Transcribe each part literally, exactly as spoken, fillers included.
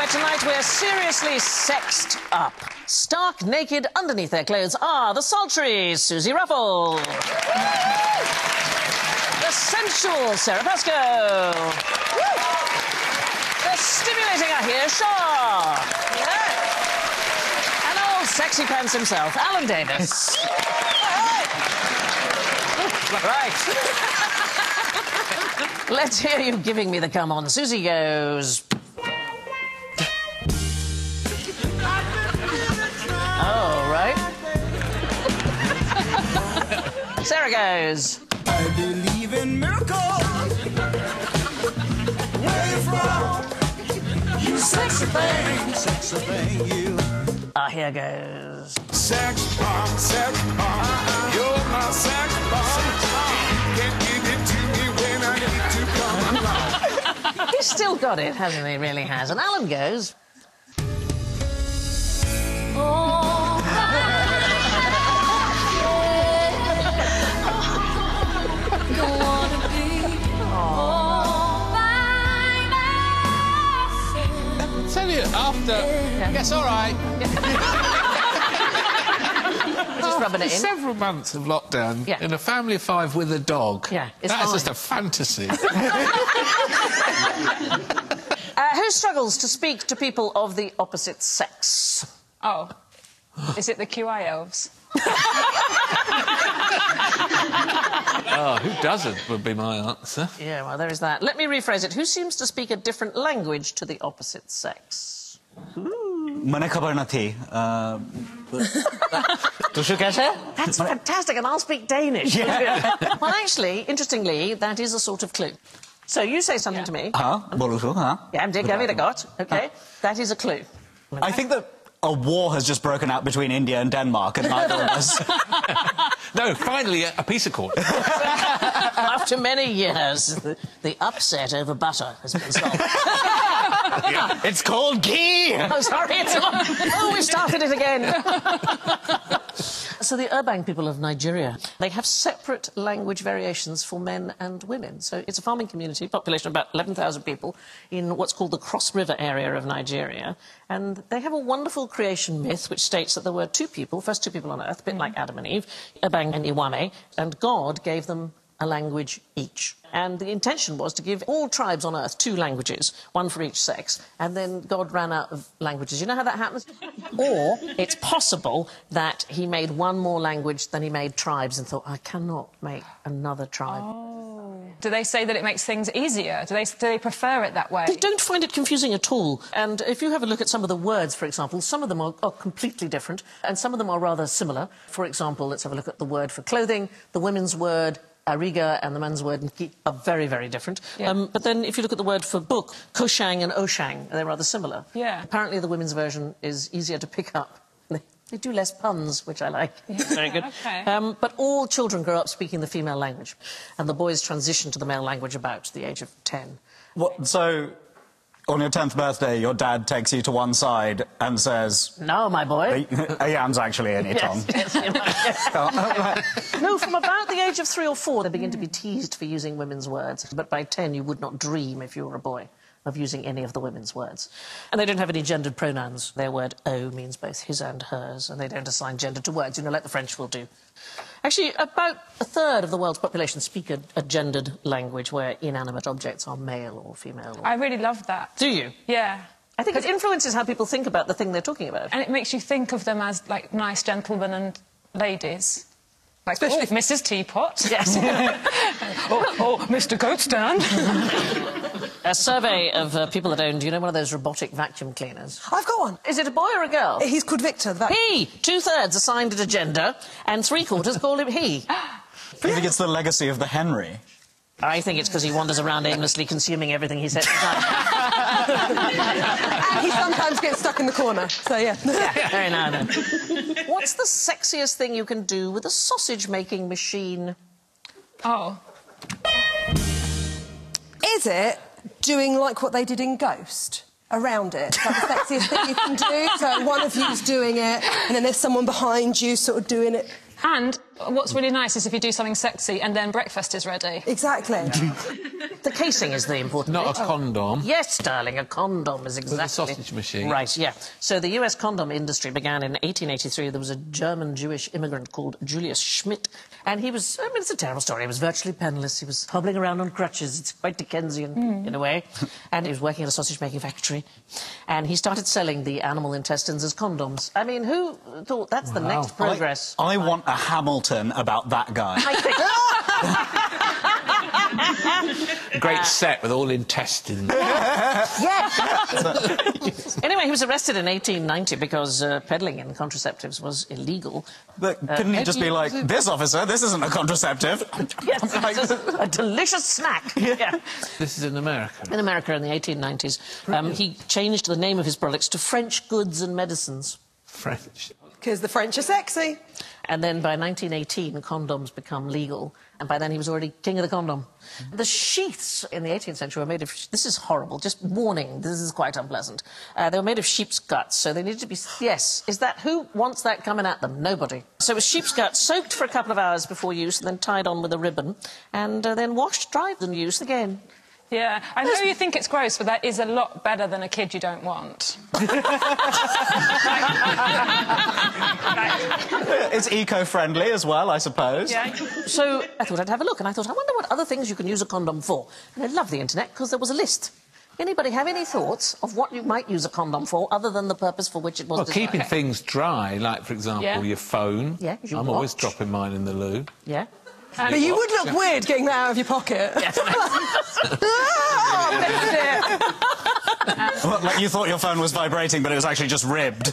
right, tonight we're seriously sexed up. Stark naked underneath their clothes are the sultry Suzi Ruffell. The sensual Sara Pascoe. The stimulating Ahir Shah. And old sexy pants himself, Alan Davis. Right. Let's hear you giving me the come on. Suzi goes. Oh, right. Sarah goes. I believe in miracles. Where you from? You sexy thing, sexy thing, you. Ahir goes. Sex bomb, sex bomb. You're my sex bomb. Can give it to me when I need to come along. He's still got it, hasn't he? Really has. And Alan goes. Oh, I tell you, after... Yeah. Yes, all right. Just rubbing it in. Several months of lockdown, Yeah. in a family of five with a dog. Yeah, it's That is fine. just a fantasy. Uh, who struggles to speak to people of the opposite sex? Oh. Is it the Q I elves? Oh, who doesn't would be my answer. Yeah, well, there is that. Let me rephrase it. Who seems to speak a different language to the opposite sex? મને ખબર નથી. તું શું કહે છે? That's fantastic, and I'll speak Danish. Well, actually, interestingly, that is a sort of clue. So you say something Yeah. to me. હા, બોલું છું, હા. Yeah, det gør vi da godt. Okay, that is a clue. I think that a war has just broken out between India and Denmark, and neither of us... No, finally, a peace accord. After many years, the, the upset over butter has been solved. It's called ghee! Oh, sorry, it's on. Oh, we started it again. So the Urbang people of Nigeria, they have separate language variations for men and women. So it's a farming community, population of about eleven thousand people, in what's called the Cross River area of Nigeria. And they have a wonderful creation myth which states that there were two people, first two people on Earth, a bit like Adam and Eve, Urbang and Iwame, and God gave them a language each. And the intention was to give all tribes on Earth two languages, one for each sex, and then God ran out of languages. You know how that happens? Or it's possible that he made one more language than he made tribes and thought, I cannot make another tribe. Oh. Do they say that it makes things easier? Do they, do they prefer it that way? They don't find it confusing at all. And if you have a look at some of the words, for example, some of them are, are completely different, and some of them are rather similar. For example, let's have a look at the word for clothing, the women's word, Ariga, and the man's word Nki are very, very different. Yeah. Um, but then if you look at the word for book, Koshang and Oshang, they're rather similar. Yeah. Apparently the women's version is easier to pick up. They, they do less puns, which I like. Yeah. Very good. Okay. Um, but all children grow up speaking the female language, and the boys transition to the male language about the age of ten. What, so, on your tenth birthday, your dad takes you to one side and says... No, my boy. Ayam's actually in it, Tom. Yes, yes, yes. No, from about the age of three or four, they begin to be teased for using women's words. But by ten, you would not dream, if you were a boy, of using any of the women's words. And they don't have any gendered pronouns. Their word "o" means both his and hers, and they don't assign gender to words, you know, like the French will do. Actually, about a third of the world's population speak a, a gendered language where inanimate objects are male or female. Or... I really love that. Do you? Yeah. I think it influences how people think about the thing they're talking about. And it makes you think of them as, like, nice gentlemen and ladies. Like, especially oh. Missus Teapot. Yes. oh, oh, Mister Goatstand. A survey of uh, people that own, do you know, one of those robotic vacuum cleaners? I've got one. Is it a boy or a girl? He's called Victor. The He! Two-thirds assigned it a gender, and three-quarters call him he. I think it's the legacy of the Henry. I think it's because he wanders around aimlessly consuming everything he sets aside. And he sometimes gets stuck in the corner, so yeah. Yeah, very now and then. What's the sexiest thing you can do with a sausage-making machine? Oh. Is it doing like what they did in Ghost? Around it? That's the sexiest thing you can do? So one of you's doing it, and then there's someone behind you sort of doing it. And what's really nice is if you do something sexy and then breakfast is ready. Exactly. The casing is the important Not bit. a condom. Yes, darling, a condom is exactly... With a sausage machine. Right, yeah. So the U S condom industry began in eighteen eighty-three. There was a German-Jewish immigrant called Julius Schmidt, and he was... I mean, it's a terrible story. He was virtually penniless. He was hobbling around on crutches. It's quite Dickensian, mm. in a way. And he was working at a sausage-making factory. And he started selling the animal intestines as condoms. I mean, who thought that's wow. the next progress? I, I want a Hamilton about that guy. I think... Great set with all intestines. Yeah. Anyway, he was arrested in eighteen ninety because uh, peddling in contraceptives was illegal. But couldn't uh, he just be like, this officer, this isn't a contraceptive? Yes, like... it's a, a delicious snack. Yeah. Yeah. This is in America? In America in the eighteen nineties. Um, he changed the name of his products to French Goods and Medicines. French? Because the French are sexy. And then by nineteen eighteen, condoms become legal. And by then he was already king of the condom. The sheaths in the eighteenth century were made of... This is horrible. Just warning, this is quite unpleasant. Uh, they were made of sheep's guts, so they needed to be... Yes. Is that... Who wants that coming at them? Nobody. So it was sheep's guts, soaked for a couple of hours before use, and then tied on with a ribbon, and uh, then washed, dried, and used again. Yeah, I know you think it's gross, but that is a lot better than a kid you don't want. It's eco-friendly as well, I suppose. Yeah. So I thought I'd have a look, and I thought, I wonder what other things you can use a condom for. And I love the internet, because there was a list. Anybody have any thoughts of what you might use a condom for, other than the purpose for which it was Well, designed? keeping things dry, like, for example, yeah. your phone. Yeah, your I'm watch. always dropping mine in the loo. Yeah. Um, but you would look weird getting that out of your pocket. Yes. Oh, missed it. Well, like you thought your phone was vibrating, but it was actually just ribbed.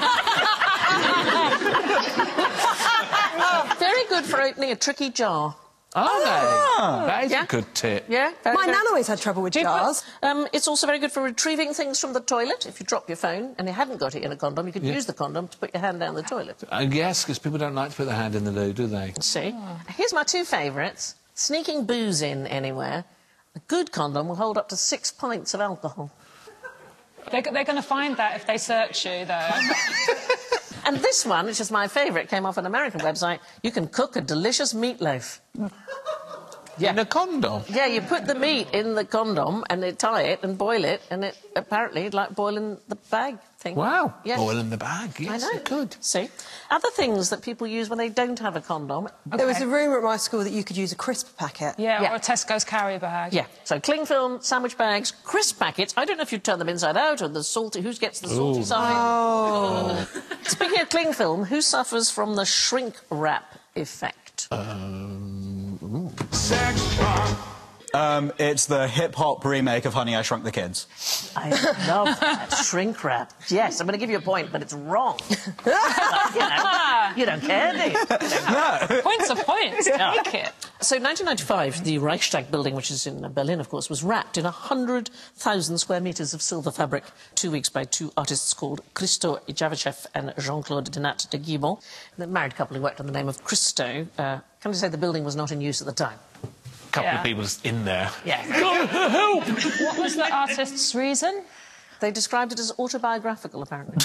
Very good for opening a tricky jar. Are Ah. they? That is Yeah. a good tip. Yeah. Very, My very... nan always had trouble with jars. Um, it's also very good for retrieving things from the toilet. If you drop your phone and you hadn't got it in a condom, you could Yeah. use the condom to put your hand down the toilet. Uh, yes, because people don't like to put their hand in the loo, do they? See? Here's my two favourites. Sneaking booze in anywhere. A good condom will hold up to six pints of alcohol. They're, they're going to find that if they search you, though. And this one, which is my favourite, came off an American website. You can cook a delicious meatloaf. Yeah. In a condom? Yeah, you put the meat in the condom and they tie it and boil it, and it apparently like boiling the bag thing. Wow. Yes. Oil in the bag, yes, I know. you could. See? Other things that people use when they don't have a condom. Okay. There was a rumour at my school that you could use a crisp packet. Yeah, Yeah. or a Tesco's carry bag. Yeah, so cling film, sandwich bags, crisp packets. I don't know if you turn them inside out or the salty... Who gets the salty Ooh. side? Oh. Speaking of cling film, who suffers from the shrink wrap effect? Um, ooh. Sex bomb. Um, it's the hip-hop remake of Honey, I Shrunk the Kids. I love that. Shrink wrap. Yes, I'm going to give you a point, but it's wrong. Well, you know, you don't care, do you? No. Points are points. I like it. So, nineteen ninety-five, the Reichstag building, which is in Berlin, of course, was wrapped in one hundred thousand square metres of silver fabric, two weeks by two artists called Christo Ijavichev and Jean-Claude Denat de Guibon. The married couple who worked on the name of Christo. Uh, can I say the building was not in use at the time? A couple Yeah. of people in there. Yeah. Help! What was the artist's reason? They described it as autobiographical, apparently.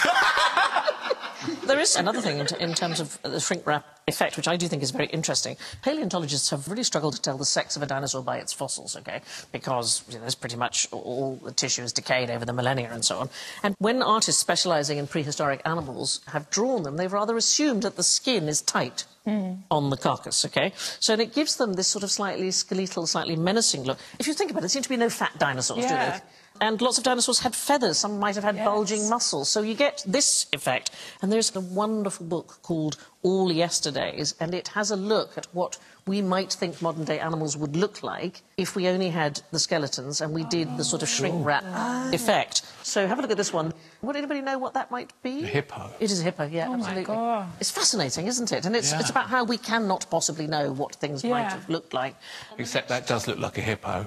There is another thing in, in terms of the shrink wrap effect, which I do think is very interesting. Paleontologists have really struggled to tell the sex of a dinosaur by its fossils, OK? Because you know, there's pretty much all the tissue has decayed over the millennia and so on. And when artists specialising in prehistoric animals have drawn them, they've rather assumed that the skin is tight. Mm. On the carcass, OK? So it gives them this sort of slightly skeletal, slightly menacing look. If you think about it, there seem to be no fat dinosaurs, Yeah. do they? And lots of dinosaurs had feathers. Some might have had Yes. bulging muscles. So you get this effect. And there's a wonderful book called All Yesterdays, and it has a look at what we might think modern-day animals would look like if we only had the skeletons and we did the sort of shrink-wrap Oh. effect. So have a look at this one. Would anybody know what that might be? A hippo. It is a hippo, yeah, Oh, my absolutely. God. It's fascinating, isn't it? And it's, Yeah. it's about how we cannot possibly know what things might Yeah. have looked like. Except that does look like a hippo.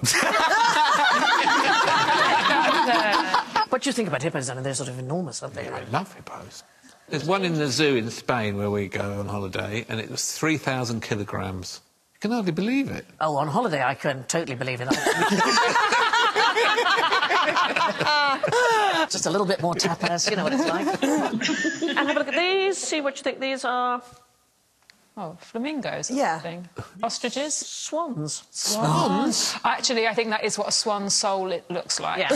What do you think about hippos, then? They're sort of enormous, aren't they? I love hippos. There's one in the zoo in Spain where we go on holiday, and it was three thousand kilograms. You can hardly believe it. Oh, on holiday, I can totally believe it. Just a little bit more tapas, you know what it's like. And have a look at these, see what you think these are. Oh, flamingos or Yeah. something. Ostriches? Swans. Swans? Actually, I think that is what a swan's soul it looks like. Yeah.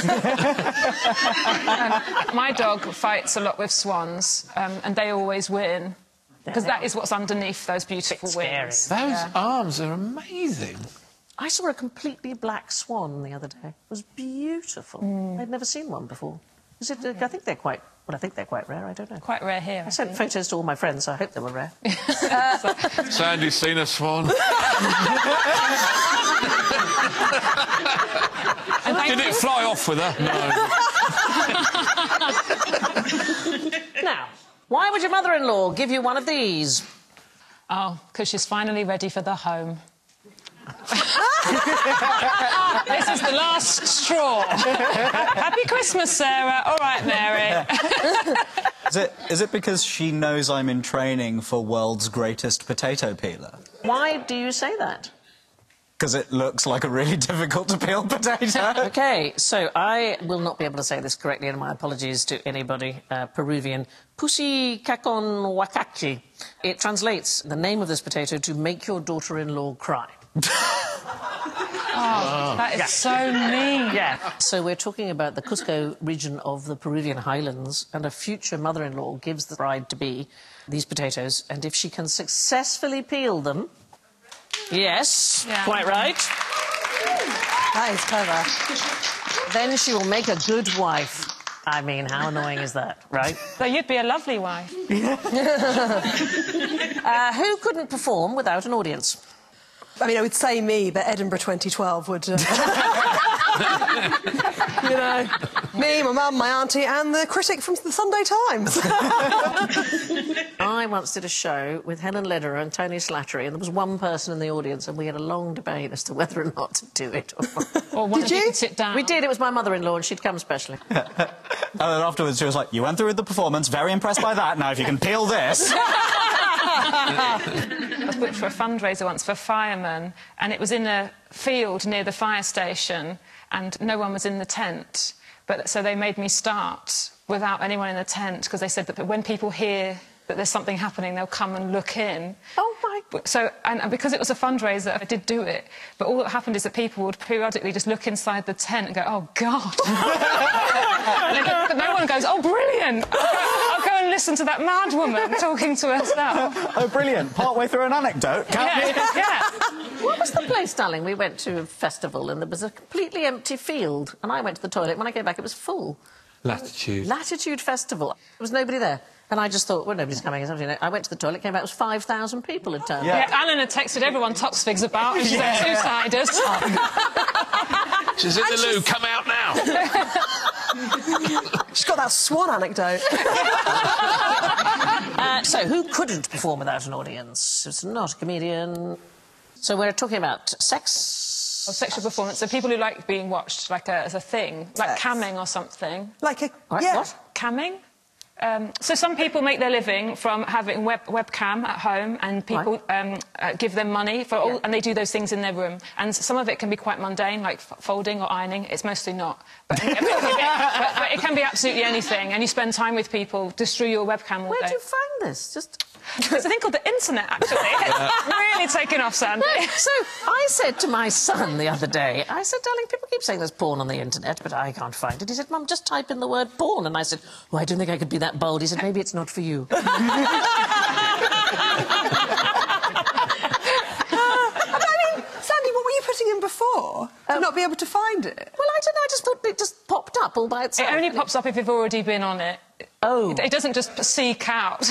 um, my dog fights a lot with swans, um, and they always win. Because that is what's underneath those beautiful wings. Those Yeah. arms are amazing. I saw a completely black swan the other day. It was beautiful. Mm. I'd never seen one before. Is it, uh, I think they're quite... Well, I think they're quite rare. I don't know. Quite rare here. I sent photos to all my friends, so I hope they were rare. Sandy's seen a swan. Did it fly off with her? No. Now, why would your mother-in-law give you one of these? Oh, because she's finally ready for the home. This is the last straw. Happy Christmas, Sarah. All right, Mary. Is it, is it because she knows I'm in training for world's greatest potato peeler? Why do you say that? Because it looks like a really difficult to peel potato. OK, so I will not be able to say this correctly, and my apologies to anybody uh, Peruvian. Pusi kakon wakachi. It translates the name of this potato to make your daughter-in-law cry. Oh, that is so mean. Yeah. So we're talking about the Cusco region of the Peruvian highlands, and a future mother-in-law gives the bride-to-be these potatoes, and if she can successfully peel them... Yes, Yeah. quite right. That is clever. Then she will make a good wife. I mean, how annoying is that, right? So you'd be a lovely wife. uh, who couldn't perform without an audience? I mean, I would say me, but Edinburgh twenty twelve would... Uh... you know, me, my mum, my auntie and the critic from the Sunday Times. I once did a show with Helen Lederer and Tony Slattery, and there was one person in the audience, and we had a long debate as to whether or not to do it or not. Or one Did of you you? could sit down. We did. It was my mother-in-law, and she'd come specially. And then afterwards she was like, you went through with the performance, very impressed by that, now if you can peel this... I was booked for a fundraiser once for firemen, and it was in a field near the fire station, and no one was in the tent. But so they made me start without anyone in the tent, because they said that when people hear that there's something happening, they'll come and look in. Oh, my... So, and, and because it was a fundraiser, I did do it. But all that happened is that people would periodically just look inside the tent and go, oh, God. And go, but no one goes, oh, brilliant. I'll go, I'll go and listen to that mad woman talking to herself. Oh, brilliant. Partway through an anecdote, can't Yeah, yeah. What was the place, darling? We went to a festival, and there was a completely empty field, and I went to the toilet. When I came back, it was full. Latitude. Latitude Festival. There was nobody there. And I just thought, well, nobody's coming. It's something. I went to the toilet, came back, it was five thousand people had turned Yeah. up. Yeah, Alan had texted everyone Tops Figs about, and she's Yeah. like, two-siders. She's in the loo, come out now! She's got that swan anecdote. uh, so, who couldn't perform without an audience? It's not a comedian. So we're talking about sex... Or sexual performance, so people who like being watched, like a, as a thing, like Sex. camming or something. Like a... Right, yeah. what? Camming? Um, so some people make their living from having web webcam at home, and people um, uh, give them money for all, Yeah. and they do those things in their room. And some of it can be quite mundane, like f folding or ironing. It's mostly not, but, but, but, but it can be absolutely anything. And you spend time with people just through your webcam all Where day. do you find this? Just... There's a thing called the internet, actually. It's really taken off, Sandy. So I said to my son the other day, I said, darling, people keep saying there's porn on the internet, but I can't find it. He said, Mum, just type in the word porn. And I said, oh, I don't think I could be that bold. He said, maybe it's not for you. I mean, Sandy, what were you putting in before? To Um, not be able to find it? Well, I don't know, I just thought it just popped up all by It itself. only pops up if you've already been on it. Oh. It, it doesn't just seek out.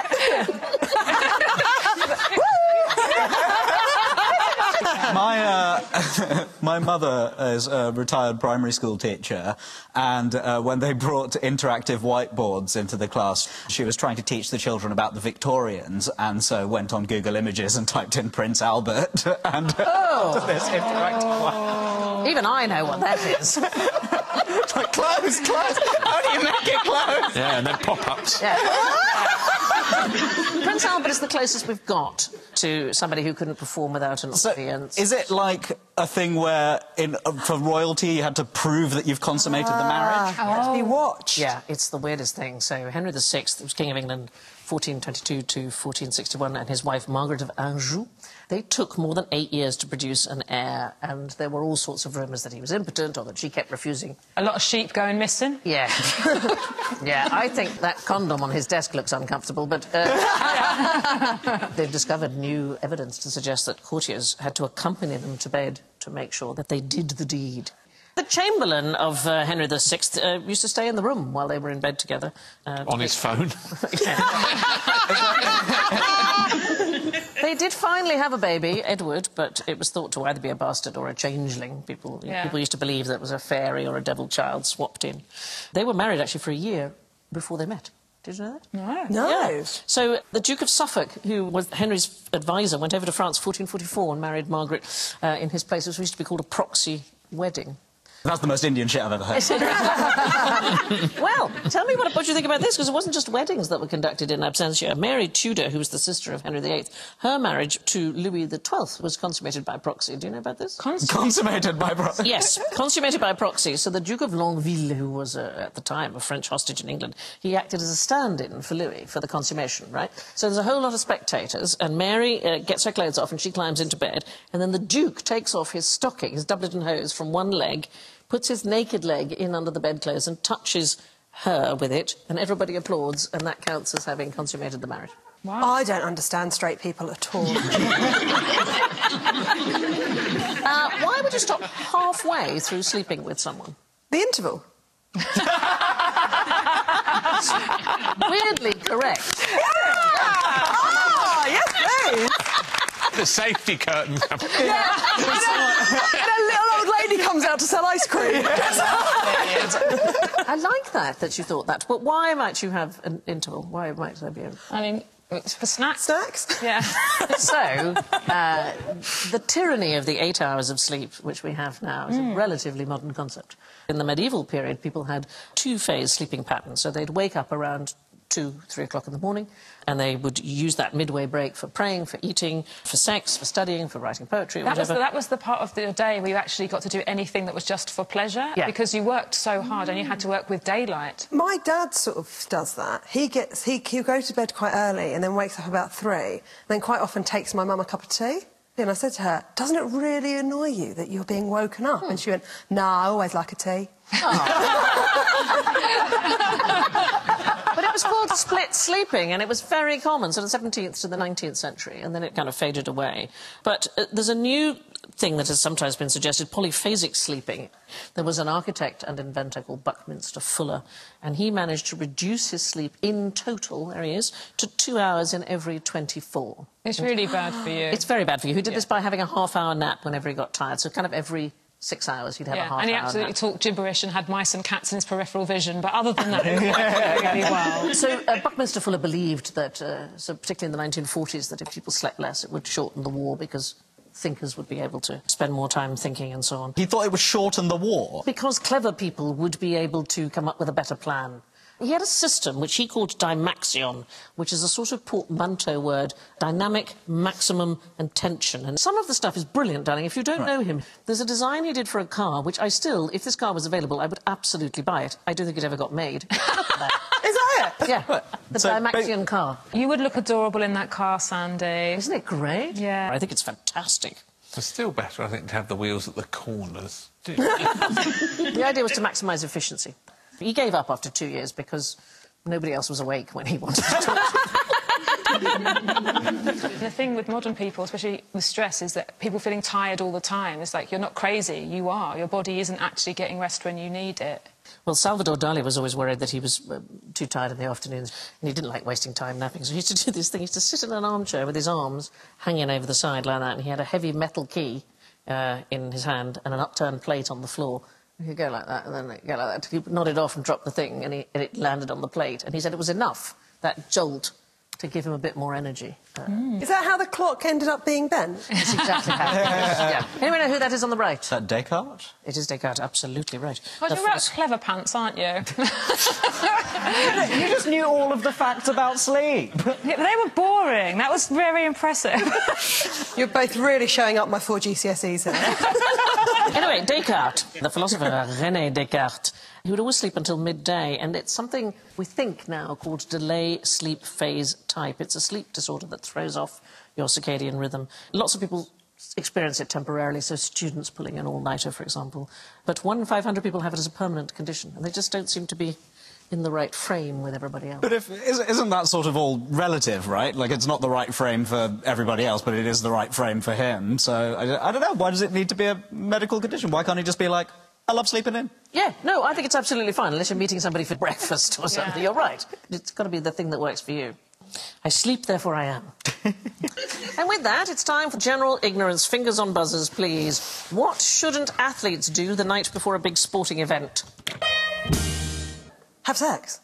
My, uh, my mother is a retired primary school teacher, and uh, when they brought interactive whiteboards into the class, she was trying to teach the children about the Victorians, and so went on Google Images and typed in Prince Albert, and Oh. this interactive whiteboard. Even I know what that is. It's like, close, close! How do you make it close? Yeah, and then pop-ups. Yeah. Prince Albert is the closest we've got to somebody who couldn't perform without an So, audience. is it like a thing where, in, uh, for royalty, you had to prove that you've consummated the marriage? Ah, to be watched. Yeah, it's the weirdest thing. So Henry the Sixth, who was King of England, fourteen twenty-two to fourteen sixty-one, and his wife Margaret of Anjou. They took more than eight years to produce an heir, and there were all sorts of rumours that he was impotent or that she kept refusing. A lot of sheep going missing? Yeah. Yeah, I think that condom on his desk looks uncomfortable, but... Uh, they've discovered new evidence to suggest that courtiers had to accompany them to bed to make sure that they did the deed. The Chamberlain of uh, Henry the Sixth uh, used to stay in the room while they were in bed together. Uh, On his phone? They did finally have a baby, Edward, but it was thought to either be a bastard or a changeling. People, yeah. people used to believe that it was a fairy or a devil child swapped in. They were married, actually, for a year before they met. Did you know that? No. No. Yeah. So the Duke of Suffolk, who was Henry's advisor, went over to France fourteen forty-four and married Margaret uh, in his place. It used to be called a proxy wedding. That's the most Indian shit I've ever heard. Well, tell me what, what you think about this, because it wasn't just weddings that were conducted in absentia. Mary Tudor, who was the sister of Henry the Eighth, her marriage to Louis the Twelfth was consummated by proxy. Do you know about this? Consummated? Consummated by proxy. Yes, consummated by proxy. So the Duke of Longueville, who was, uh, at the time, a French hostage in England, he acted as a stand-in for Louis for the consummation, right? So there's a whole lot of spectators, and Mary uh, gets her clothes off and she climbs into bed, and then the Duke takes off his stocking, his doublet and hose, from one leg, puts his naked leg in under the bedclothes and touches her with it, and everybody applauds, and that counts as having consummated the marriage. Wow. I don't understand straight people at all. Uh, why would you stop halfway through sleeping with someone? The interval. Weirdly correct. Ah, yes, please. The safety curtain. And a little old lady comes out to sell ice cream. I like that, that you thought that. But why might you have an interval? Why might there be a... I mean, it's for snacks. Snacks? Yeah. So, uh, the tyranny of the eight hours of sleep, which we have now, is Mm. a relatively modern concept. In the medieval period, people had two-phase sleeping patterns, so they'd wake up around two, three o'clock in the morning, and they would use that midway break for praying, for eating, for sex, for studying, for writing poetry, That was, whatever. the, that was the part of the day where you actually got to do anything that was just for pleasure, Yeah. because you worked so hard and you had to work with daylight. My dad sort of does that. He gets he he'll go to bed quite early and then wakes up about three. Then quite often takes my mum a cup of tea. And I said to her, "Doesn't it really annoy you that you're being woken up?" And she went, "Nah, I always like a tea." But it was called split sleeping, and it was very common, sort of seventeenth to the nineteenth century, and then it kind of faded away. But uh, there's a new thing that has sometimes been suggested, polyphasic sleeping. There was an architect and inventor called Buckminster Fuller, and he managed to reduce his sleep in total, there he is, to two hours in every twenty-four. It's really bad for you. It's very bad for you. He did Yeah. this by having a half-hour nap whenever he got tired, so kind of every six hours he'd have a Yeah, half-hour and he absolutely nap. talked gibberish and had mice and cats in his peripheral vision, but other than that, he was working really well. So uh, Buckminster Fuller believed that, uh, so particularly in the nineteen forties, that if people slept less, it would shorten the war because thinkers would be able to spend more time thinking and so on. He thought it would shorten the war. Because clever people would be able to come up with a better plan. He had a system which he called Dymaxion, which is a sort of portmanteau word, dynamic, maximum and tension. And some of the stuff is brilliant, darling. If you don't Right. know him, there's a design he did for a car, which I still, if this car was available, I would absolutely buy it. I don't think it ever got made. Is that it? Yeah, the So, Dymaxion car. You would look adorable in that car, Sandy. Isn't it great? Yeah. I think it's fantastic. It's still better, I think, to have the wheels at the corners. The idea was to maximise efficiency. He gave up after two years because nobody else was awake when he wanted to talk. The thing with modern people, especially with stress, is that people feeling tired all the time. It's like, you're not crazy, you are. Your body isn't actually getting rest when you need it. Well, Salvador Dali was always worried that he was uh, too tired in the afternoons, and he didn't like wasting time napping, so he used to do this thing. He used to sit in an armchair with his arms hanging over the side like that, and he had a heavy metal key uh, in his hand and an upturned plate on the floor. He could go like that, and then go like that. He nodded off and dropped the thing, and, he, and it landed on the plate. And he said it was enough, that jolt, to give him a bit more energy. Uh, Is that how the clock ended up being bent? That's exactly how it is. Yeah. Anyone know who that is on the right? Is that Descartes? It is Descartes, absolutely right. God, The you're first- out clever pants, aren't you? You just knew all of the facts about sleep. Yeah, they were boring. That was very impressive. You're both really showing up my four G C S Es here. Anyway, Descartes, the philosopher René Descartes, he would always sleep until midday, and it's something we think now called delay sleep phase type. It's a sleep disorder that throws off your circadian rhythm. Lots of people experience it temporarily, so students pulling an all-nighter, for example. But one in five hundred people have it as a permanent condition, and they just don't seem to be in the right frame with everybody else. But if, isn't that sort of all relative, right? Like, it's not the right frame for everybody else, but it is the right frame for him. So, I, I don't know, why does it need to be a medical condition? Why can't he just be like, I love sleeping in? Yeah, no, I think it's absolutely fine, unless you're meeting somebody for breakfast or something. Yeah. You're right. It's got to be the thing that works for you. I sleep, therefore I am. And with that, it's time for general ignorance. Fingers on buzzers, please. What shouldn't athletes do the night before a big sporting event? Have sex.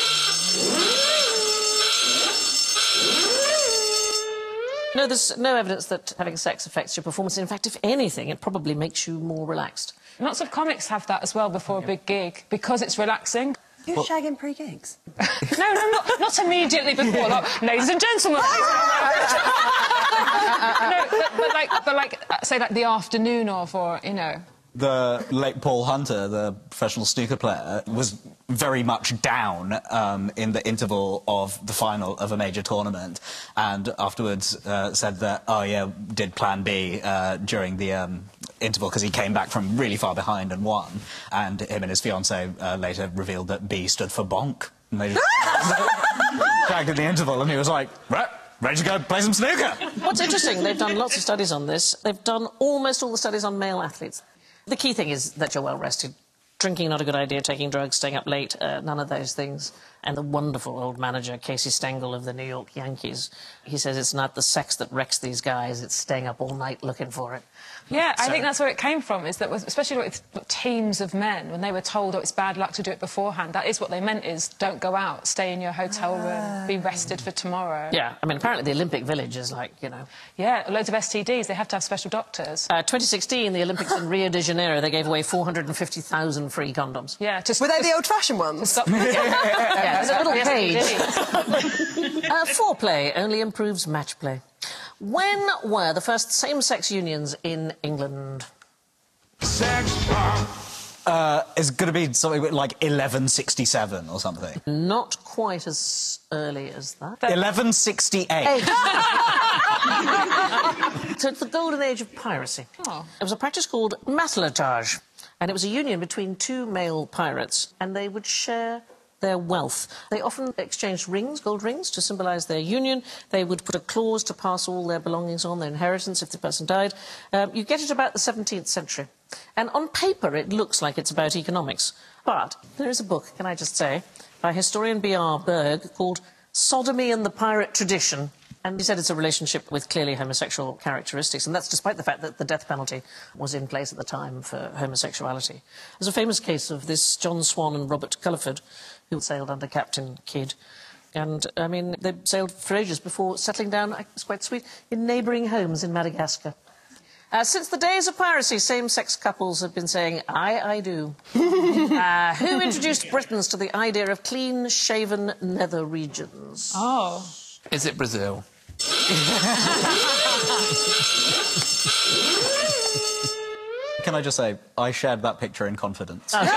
No, there's no evidence that having sex affects your performance. In fact, if anything, it probably makes you more relaxed. Lots of comics have that as well before a big gig, because it's relaxing. You're well, shagging pre-gigs? No, no, not, not immediately before. Like, ladies and gentlemen. No, but, but, like, but like, say, like the afternoon of, or, you know... The late Paul Hunter, the professional snooker player, was very much down um, in the interval of the final of a major tournament, and afterwards uh, said that, oh yeah, did plan B uh, during the um, interval because he came back from really far behind and won, and him and his fiancée uh, later revealed that B stood for bonk. And they just dragged in the interval, and he was like, right, ready to go play some snooker. What's interesting, they've done lots of studies on this. They've done almost all the studies on male athletes. The key thing is that you're well rested. Drinking, not a good idea. Taking drugs, staying up late, uh, none of those things. And the wonderful old manager, Casey Stengel of the New York Yankees, he says it's not the sex that wrecks these guys, it's staying up all night looking for it. Yeah, so, I think that's where it came from, is that, especially with teams of men, when they were told, oh, it's bad luck to do it beforehand, that is what they meant, is don't go out, stay in your hotel room, be rested for tomorrow. Yeah, I mean, apparently the Olympic Village is like, you know... Yeah, loads of S T Ds, they have to have special doctors. Uh, twenty sixteen, the Olympics in Rio de Janeiro, they gave away four hundred fifty thousand free condoms. Yeah, just... Were they the old-fashioned ones? Stop. Yeah, there's a little page. uh, foreplay only improves match play. When were the first same-sex unions in England? Sex bomb. Uh, it's going to be something like eleven sixty-seven or something. Not quite as early as that. eleven sixty-eight. So it's the golden age of piracy. Oh. It was a practice called matelotage, and it was a union between two male pirates, and they would share their wealth. They often exchanged rings, gold rings, to symbolise their union. They would put a clause to pass all their belongings on, their inheritance, if the person died. Um, you get it about the seventeenth century. And on paper, it looks like it's about economics. But there is a book, can I just say, by historian B R Berg called Sodomy and the Pirate Tradition. And he said it's a relationship with clearly homosexual characteristics, and that's despite the fact that the death penalty was in place at the time for homosexuality. There's a famous case of this John Swan and Robert Culliford, who sailed under Captain Kidd. And, I mean, they sailed for ages before settling down, it's quite sweet, in neighbouring homes in Madagascar. Uh, since the days of piracy, same-sex couples have been saying, I, I do. uh, who introduced Britons to the idea of clean-shaven nether regions? Oh. Is it Brazil? Can I just say, I shared that picture in confidence. Oh.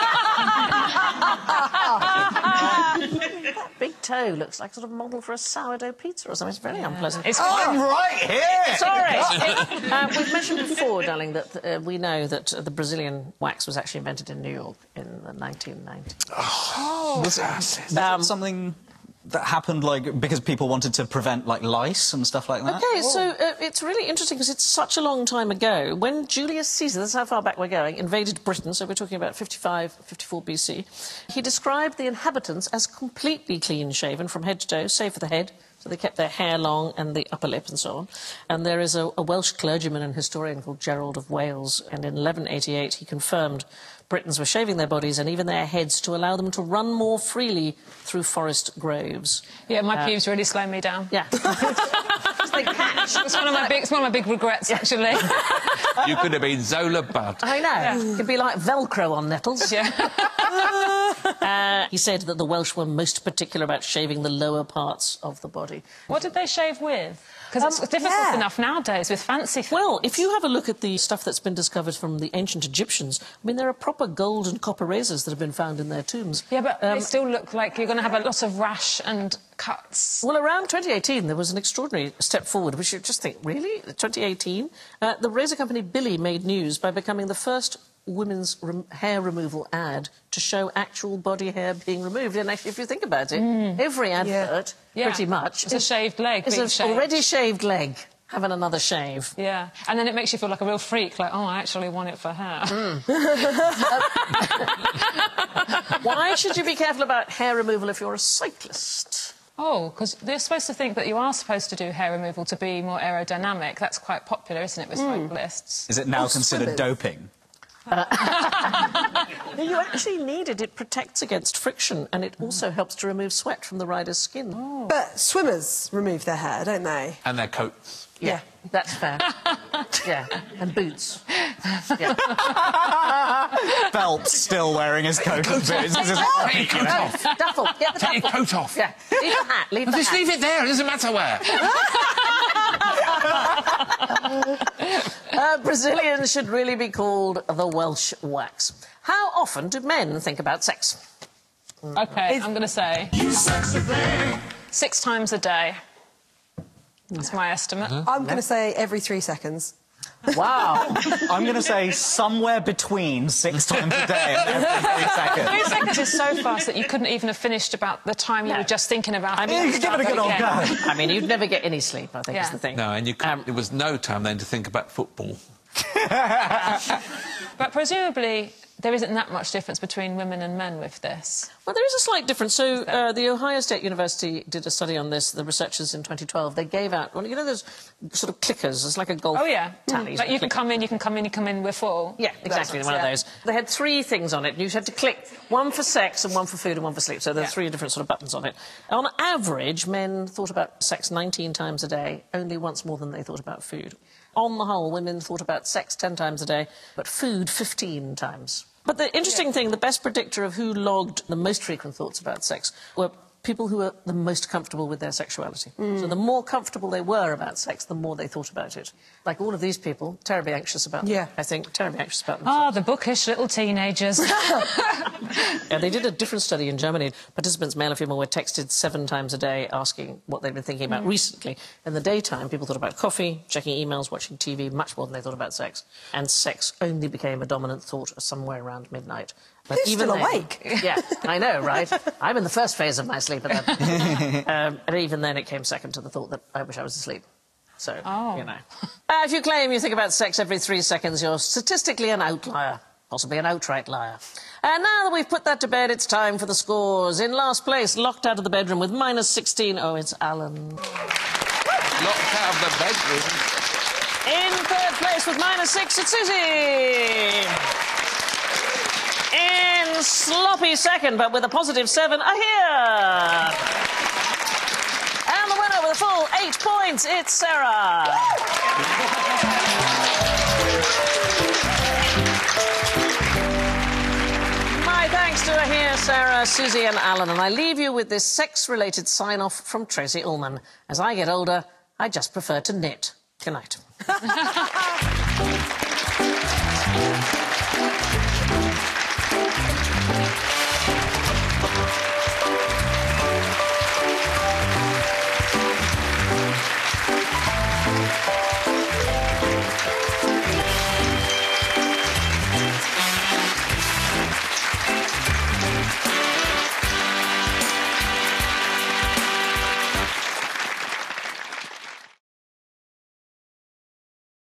That big toe looks like a sort of model for a sourdough pizza or something. It's very yeah. unpleasant. It's oh, I'm right here! Sorry! uh, we've mentioned before, darling, that uh, we know that uh, the Brazilian wax was actually invented in New York in the nineteen nineties. Oh, was, it, was um, it something that happened, like, because people wanted to prevent, like, lice and stuff like that? OK, oh. so uh, it's really interesting because it's such a long time ago. When Julius Caesar, that's how far back we're going, invaded Britain, so we're talking about fifty-five, fifty-four B C, he described the inhabitants as completely clean-shaven from head to toe, save for the head. So they kept their hair long and the upper lip and so on. And there is a, a Welsh clergyman and historian called Gerald of Wales, and in eleven eighty-eight he confirmed Britons were shaving their bodies and even their heads to allow them to run more freely through forest groves. Yeah, my uh, pubes really slow me down. Yeah. They catch. It's one of my big, it's one of my big regrets, actually. You could have been Zola Budd. I know. Yeah. It'd be like Velcro on nettles. Yeah. uh, he said that the Welsh were most particular about shaving the lower parts of the body. What did they shave with? Because Um, it's difficult yeah. enough nowadays with fancy things. Well, if you have a look at the stuff that's been discovered from the ancient Egyptians, I mean, there are proper gold and copper razors that have been found in their tombs. Yeah, but Um, they still look like you're going to have a lot of rash and cuts. Well, around twenty eighteen, there was an extraordinary step forward, which you just think, really? twenty eighteen? Uh, the razor company Billy made news by becoming the first women's rem hair removal ad to show actual body hair being removed. And actually, if you think about it, mm. every advert, yeah. pretty much... It's a shaved leg It's being an shaved. already shaved leg. Having another shave. Yeah, and then it makes you feel like a real freak, like, oh, I actually want it for her. Mm. Why should you be careful about hair removal if you're a cyclist? Oh, because they're supposed to think that you are supposed to do hair removal to be more aerodynamic. That's quite popular, isn't it, with mm. cyclists? Is it now Oh, considered swimming. doping? Uh, you actually need it. It protects against friction and it also helps to remove sweat from the rider's skin. Oh. But swimmers remove their hair, don't they? And their coats. Yeah, Yeah. that's fair. Yeah, and boots. Yeah. Phelps still wearing his coat and boots. This is Take your coat off. Duffel, get the Take your duffel. coat off. Yeah, leave the hat, leave the Just hat. leave it there. It doesn't matter where. uh, Brazilians should really be called the Welsh wax. How often do men think about sex? OK, I'm going to say... You sexy thing. Six times a day. That's my estimate. Uh-huh. I'm going to say every three seconds. Wow. I'm going to say somewhere between six times a day and every three seconds. Three seconds is so fast that you couldn't even have finished about the time you No. were just thinking about I it. mean, You could give it a good old go. I mean, you'd never get any sleep, I think Yeah. is the thing. No, and you c Um, there was no time then to think about football. But presumably there isn't that much difference between women and men with this. Well, there is a slight difference. So, uh, the Ohio State University did a study on this, the researchers in twenty twelve. They gave out, well, you know those sort of clickers? It's like a golf Oh, yeah. tallies. Like you can clicker. come in, you can come in, you come in, we're full. Yeah, exactly, one yeah. of those. They had three things on it. You had to click one for sex and one for food and one for sleep. So there are Yeah. three different sort of buttons on it. On average, men thought about sex nineteen times a day, only once more than they thought about food. On the whole, women thought about sex ten times a day, but food fifteen times. But the interesting thing, the best predictor of who logged the most frequent thoughts about sex were people who were the most comfortable with their sexuality. Mm. So the more comfortable they were about sex, the more they thought about it. Like all of these people, terribly anxious about them. Yeah. I think, terribly anxious about them. Ah, the bookish little teenagers. Yeah, they did a different study in Germany. Participants, male and female, were texted seven times a day asking what they'd been thinking about mm. recently. In the daytime, people thought about coffee, checking emails, watching T V, much more than they thought about sex. And sex only became a dominant thought somewhere around midnight. But Who's still then, awake? Yeah, I know, right? I'm in the first phase of my sleep at that. um, and even then, it came second to the thought that I wish I was asleep. So, Oh. you know. Uh, if you claim you think about sex every three seconds, you're statistically an outlier. Possibly an outright liar. And now that we've put that to bed, it's time for the scores. In last place, locked out of the bedroom with minus sixteen, oh, it's Alan. Locked out of the bedroom. In third place with minus six, it's Suzi. In sloppy second, but with a positive seven, Ahir. And the winner with a full eight points, it's Sarah. My thanks to Ahir, Sarah, Suzi and Alan, and I leave you with this sex-related sign-off from Tracy Ullman. As I get older, I just prefer to knit. Good night.